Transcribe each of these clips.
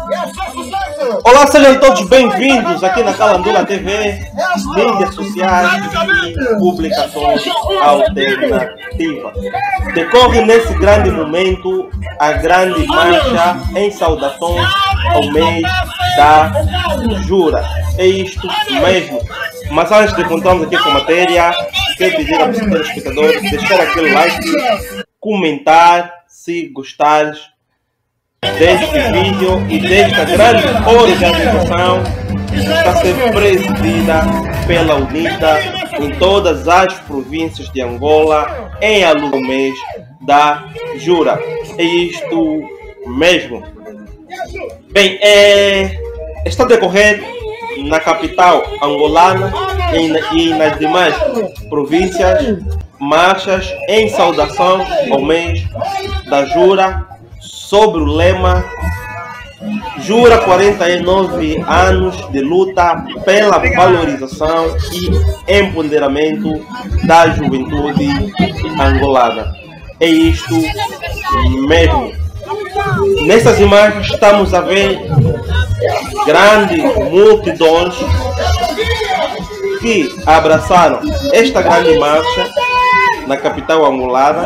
Olá, sejam todos bem-vindos aqui na Calandula TV, mídias sociais e publicações alternativas. Decorre nesse grande momento a grande marcha em saudações ao mês da Jura. É isto mesmo. Mas antes de contarmos aqui com a matéria, quero pedir ao telespectador deixar aquele like, comentar se gostares deste vídeo e desta grande organização que está a ser presidida pela UNITA em todas as províncias de Angola em alusão ao mês da Jura. É isto mesmo. Bem, está a decorrer na capital angolana e nas demais províncias marchas em saudação ao mês da Jura, sobre o lema Jura 49 anos de luta pela valorização e empoderamento da juventude angolana. É isto mesmo. Nessas imagens estamos a ver grandes multidões que abraçaram esta grande marcha na capital angolana.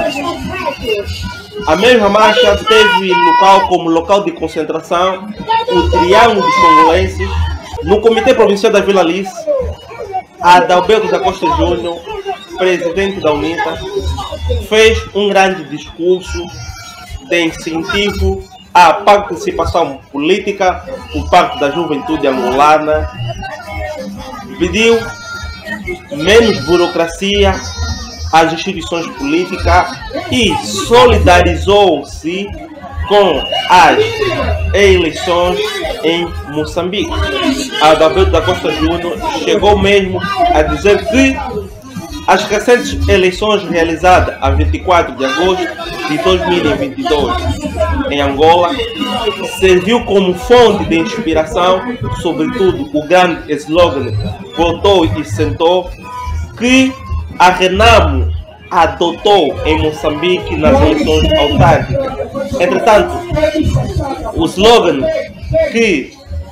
A mesma marcha teve local como local de concentração o Triângulo dos Congolenses. No Comitê Provincial da Vila Alice, Adalberto da Costa Júnior, presidente da UNITA, fez um grande discurso de incentivo à participação política por parte da juventude angolana. Pediu menos burocracia às instituições políticas e solidarizou-se com as eleições em Moçambique. Adalberto da Costa Júnior chegou mesmo a dizer que as recentes eleições realizadas a 24 de agosto de 2022 em Angola serviu como fonte de inspiração, sobretudo o grande slogan "Votou e sentou", que a Renamo adotou em Moçambique nas eleições autárquicas. Entretanto, o slogan que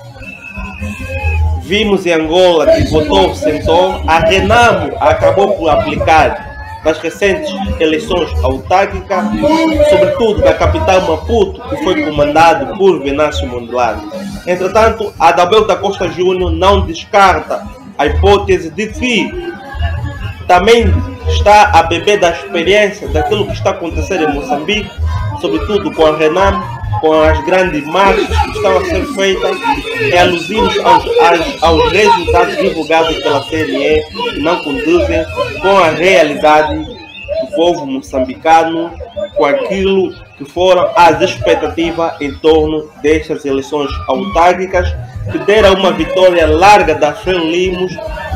vimos em Angola, de "Votou, sentou", a Renamo acabou por aplicar nas recentes eleições autárquicas, sobretudo na capital Maputo, que foi comandado por Venâncio Mondlane. Entretanto, Adalberto da Costa Júnior não descarta a hipótese de que também está a beber da experiência daquilo que está acontecendo em Moçambique, sobretudo com a Renamo, com as grandes marchas que estão a ser feitas, e alusivos aos resultados divulgados pela CNE, que não conduzem com a realidade do povo moçambicano, com aquilo que foram as expectativas em torno destas eleições autárquicas, que deram uma vitória larga da Frelimo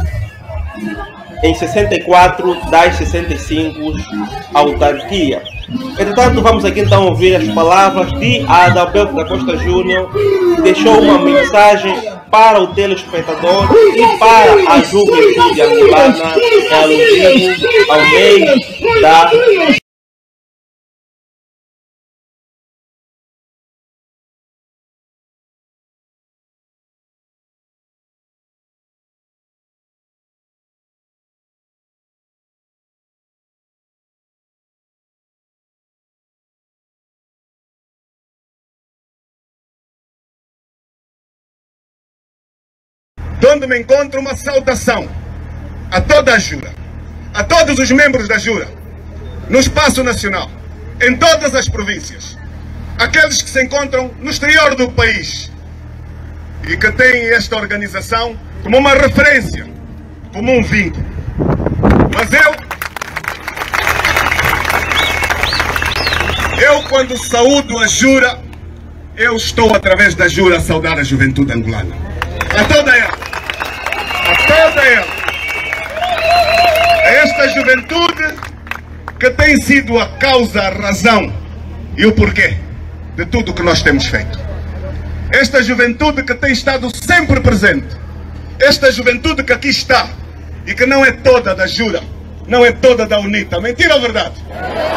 em 64 das 65 autarquias. Entretanto, vamos aqui então ouvir as palavras de Adalberto da Costa Júnior, que deixou uma mensagem para o telespectador e para a juventude angolana, alusivo ao mês da onde me encontro uma saudação a toda a Jura, a todos os membros da Jura, no espaço nacional, em todas as províncias, aqueles que se encontram no exterior do país e que têm esta organização como uma referência, como um vínculo. Mas eu quando saúdo a Jura, eu estou através da Jura a saudar a juventude angolana, a toda ela. Toda ela, esta juventude que tem sido a causa, a razão e o porquê de tudo o que nós temos feito. Esta juventude que tem estado sempre presente, esta juventude que aqui está e que não é toda da Jura, não é toda da UNITA. Mentira ou verdade?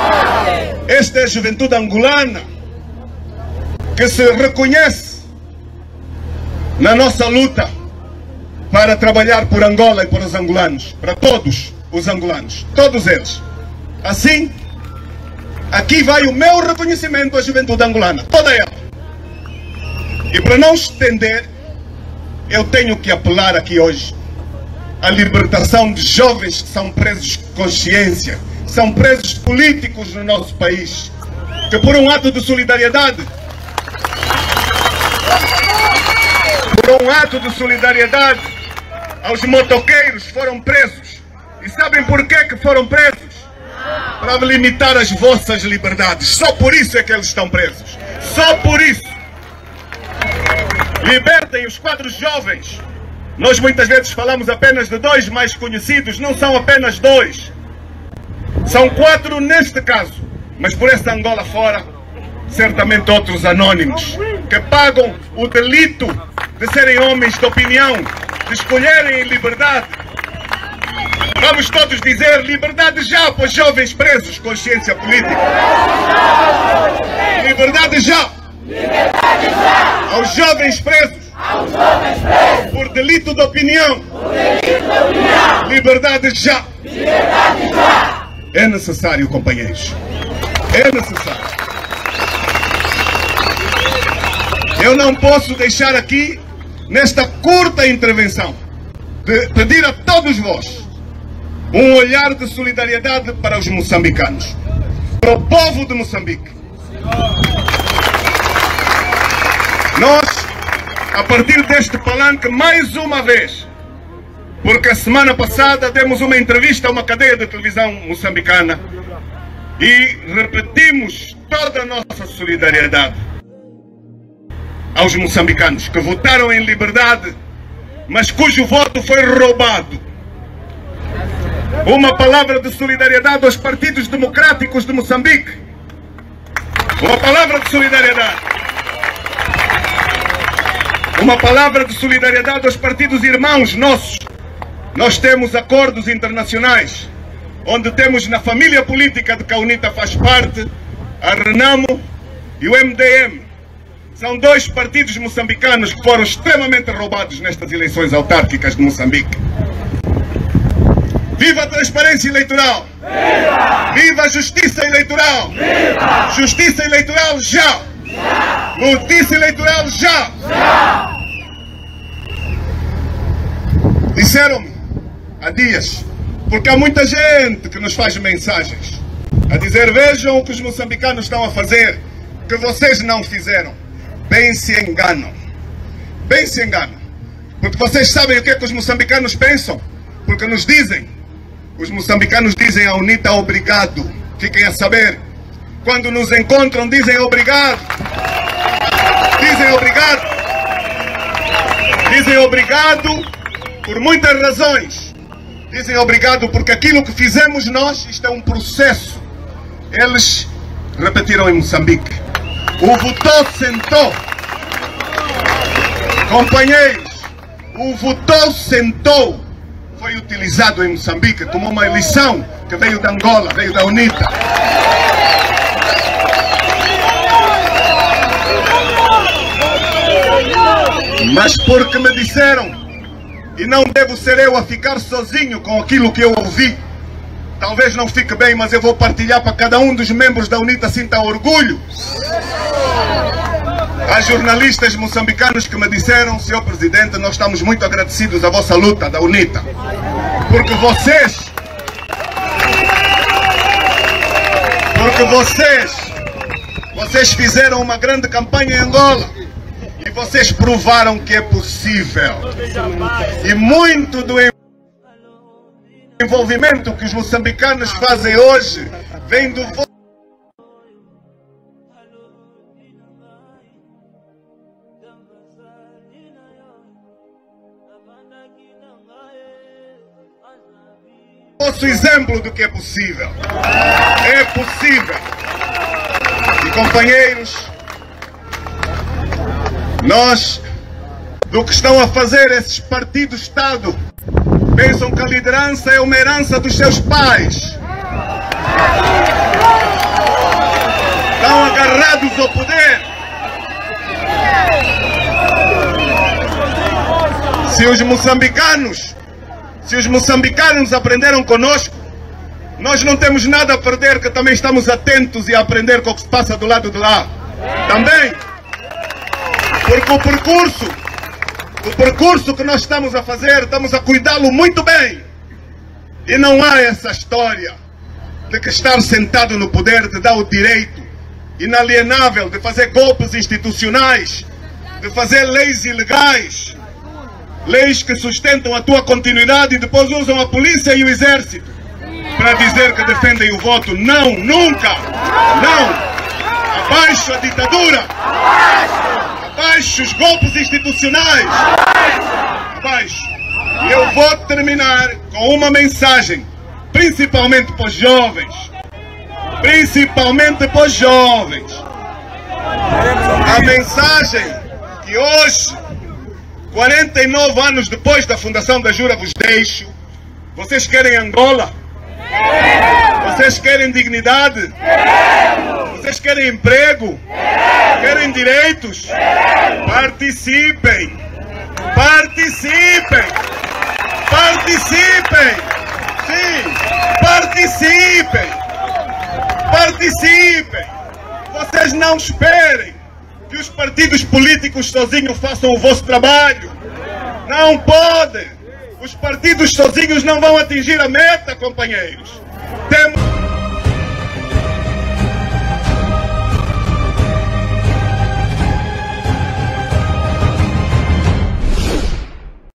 Esta é a juventude angolana que se reconhece na nossa luta para trabalhar por Angola e por os angolanos, para todos os angolanos, todos eles. Assim, aqui vai o meu reconhecimento à juventude angolana, toda ela. E para não estender, eu tenho que apelar aqui hoje à libertação de jovens que são presos de consciência, são presos políticos no nosso país, que por um ato de solidariedade, aos motoqueiros foram presos. E sabem por que foram presos? Para limitar as vossas liberdades. Só por isso é que eles estão presos. Só por isso. Libertem os 4 jovens. Nós muitas vezes falamos apenas de 2 mais conhecidos. Não são apenas 2. São 4 neste caso. Mas por essa Angola fora, certamente outros anónimos, que pagam o delito de serem homens de opinião, de escolherem liberdade. Vamos todos dizer liberdade já para os jovens presos, consciência política. Liberdade já. Liberdade já. Aos jovens presos. Por delito de opinião. Liberdade já. Liberdade já. É necessário, companheiros. É necessário. Eu não posso deixar aqui, nesta curta intervenção, de pedir a todos vós um olhar de solidariedade para os moçambicanos, para o povo de Moçambique. Nós, a partir deste palanque, mais uma vez, porque a semana passada demos uma entrevista a uma cadeia de televisão moçambicana e repetimos toda a nossa solidariedade aos moçambicanos que votaram em liberdade, mas cujo voto foi roubado. Uma palavra de solidariedade aos partidos democráticos de Moçambique. Uma palavra de solidariedade. Uma palavra de solidariedade aos partidos irmãos nossos. Nós temos acordos internacionais, onde temos na família política de que a UNITA faz parte, a RENAMO e o MDM. São 2 partidos moçambicanos que foram extremamente roubados nestas eleições autárquicas de Moçambique. Viva a transparência eleitoral! Viva! Viva a justiça eleitoral! Viva! Justiça eleitoral já! Já! Justiça eleitoral já! Já! Disseram-me há dias, porque há muita gente que nos faz mensagens a dizer: vejam o que os moçambicanos estão a fazer, que vocês não fizeram. Bem se enganam. Bem se enganam. Porque vocês sabem o que é que os moçambicanos pensam? Porque nos dizem. Os moçambicanos dizem à UNITA obrigado. Fiquem a saber. Quando nos encontram dizem obrigado. Dizem obrigado. Dizem obrigado por muitas razões. Dizem obrigado porque aquilo que fizemos nós, isto é um processo. Eles repetiram em Moçambique. O votou sentou. Companheiros, o votou sentou foi utilizado em Moçambique como uma lição que veio da Angola, veio da UNITA. Mas porque me disseram, e não devo ser eu a ficar sozinho com aquilo que eu ouvi, talvez não fique bem, mas eu vou partilhar para cada um dos membros da UNITA sinta orgulho. Há jornalistas moçambicanos que me disseram: Senhor Presidente, nós estamos muito agradecidos à vossa luta da UNITA, porque vocês fizeram uma grande campanha em Angola e vocês provaram que é possível. E muito do envolvimento que os moçambicanos fazem hoje vem do vosso exemplo do que é possível. É possível. E companheiros, nós, do que estão a fazer esses partidos-Estado, pensam que a liderança é uma herança dos seus pais. Estão agarrados ao poder. Se os moçambicanos aprenderam conosco, nós não temos nada a perder, que também estamos atentos e a aprender com o que se passa do lado de lá. Também. Porque o percurso que nós estamos a fazer, estamos a cuidá-lo muito bem. E não há essa história de que estar sentado no poder te dá o direito inalienável de fazer golpes institucionais, de fazer leis ilegais, leis que sustentam a tua continuidade e depois usam a polícia e o exército para dizer que defendem o voto. Não, nunca! Não! Abaixo a ditadura! Abaixo os golpes institucionais! Abaixo! Eu vou terminar com uma mensagem, principalmente para os jovens. Principalmente para os jovens. A mensagem que hoje, 49 anos depois da fundação da Jura, vos deixo. Vocês querem Angola? Vocês querem dignidade? Vocês querem emprego? Querem direitos? Participem! Participem! Participem! Sim! Participem! Participem! Vocês não esperem que os partidos políticos sozinhos façam o vosso trabalho. Não podem! Os partidos sozinhos não vão atingir a meta, companheiros. Temos